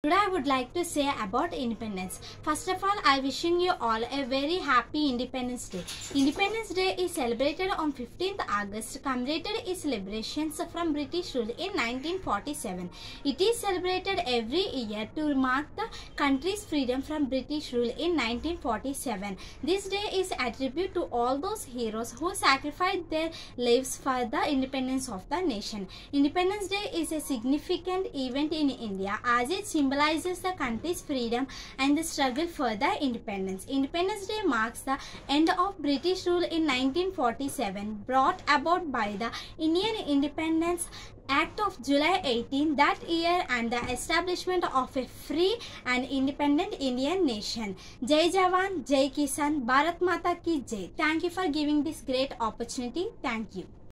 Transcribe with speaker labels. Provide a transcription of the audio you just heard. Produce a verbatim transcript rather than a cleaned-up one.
Speaker 1: Today I would like to say about independence. First of all, I wishing you all a very happy Independence Day. Independence Day is celebrated on fifteenth August, commemorated its liberations from British rule in nineteen forty-seven. It is celebrated every year to mark the country's freedom from British rule in nineteen forty-seven. This day is a tribute to all those heroes who sacrificed their lives for the independence of the nation. Independence Day is a significant event in India as it symbolizes the country's freedom and the struggle for the independence. Independence Day marks the end of British rule in nineteen forty-seven, brought about by the Indian Independence Act of July eighteenth that year and the establishment of a free and independent Indian nation. Jai Jawan, Jai Kisan, Bharat Mata ki Jai. Thank you for giving this great opportunity. Thank you.